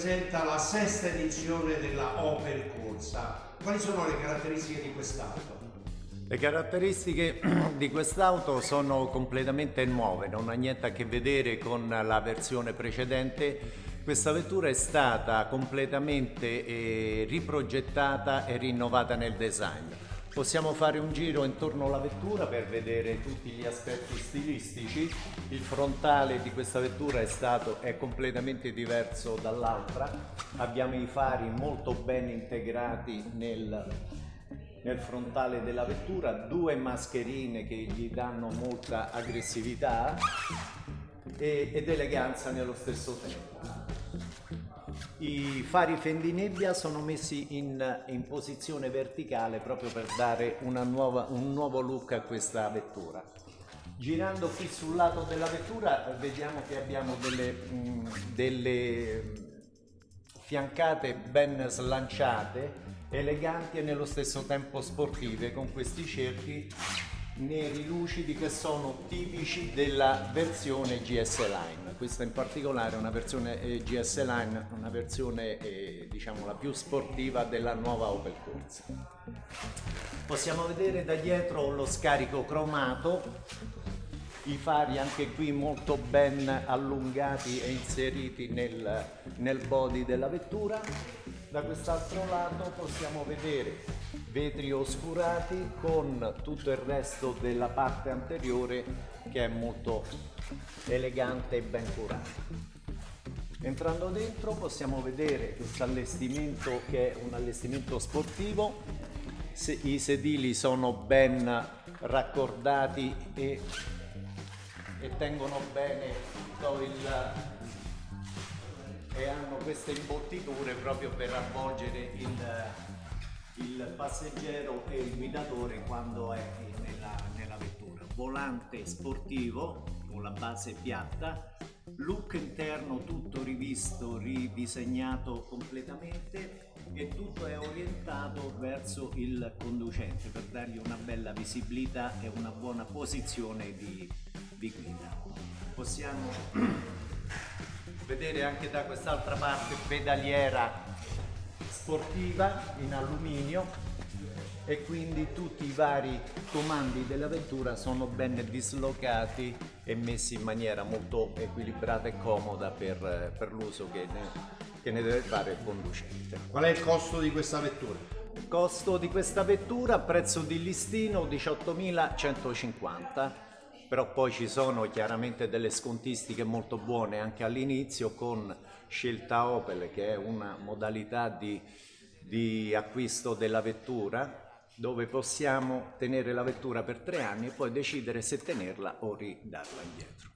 presenta la sesta edizione della Opel Corsa. Quali sono le caratteristiche di quest'auto? Le caratteristiche di quest'auto sono completamente nuove, non ha niente a che vedere con la versione precedente. Questa vettura è stata completamente riprogettata e rinnovata nel design. Possiamo fare un giro intorno alla vettura per vedere tutti gli aspetti stilistici. Il frontale di questa vettura è completamente diverso dall'altra. Abbiamo i fari molto ben integrati nel frontale della vettura, due mascherine che gli danno molta aggressività ed eleganza nello stesso tempo. I fari fendinebbia sono messi in posizione verticale proprio per dare un nuovo look a questa vettura. Girando qui sul lato della vettura vediamo che abbiamo delle fiancate ben slanciate, eleganti e nello stesso tempo sportive, con questi cerchi neri lucidi che sono tipici della versione GS Line. Questa in particolare è una versione GS Line, una versione diciamo la più sportiva della nuova Opel Corsa. Possiamo vedere da dietro lo scarico cromato, i fari anche qui molto ben allungati e inseriti nel body della vettura. Da quest'altro lato possiamo vedere vetri oscurati con tutto il resto della parte anteriore che è molto elegante e ben curato. Entrando dentro possiamo vedere questo allestimento che è un allestimento sportivo. I sedili sono ben raccordati e tengono bene tutto e hanno queste imbottiture proprio per avvolgere il passeggero e il guidatore quando è nella vettura. Volante sportivo con la base piatta, look interno tutto rivisto, ridisegnato completamente, e tutto è orientato verso il conducente per dargli una bella visibilità e una buona posizione di guida. Possiamo vedere anche da quest'altra parte pedaliera sportiva in alluminio, e quindi tutti i vari comandi della vettura sono ben dislocati e messi in maniera molto equilibrata e comoda per l'uso che ne deve fare il conducente. Qual è il costo di questa vettura? Il costo di questa vettura, prezzo di listino 18.150, però poi ci sono chiaramente delle scontistiche molto buone anche all'inizio con Scelta Opel, che è una modalità di acquisto della vettura, dove possiamo tenere la vettura per 3 anni e poi decidere se tenerla o ridarla indietro.